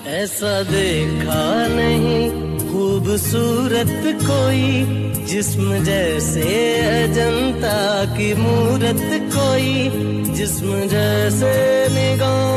ऐसा देखा नहीं खूबसूरत कोई, जिस्म जैसे अजंता की मूरत कोई, जिस्म जैसे निगाह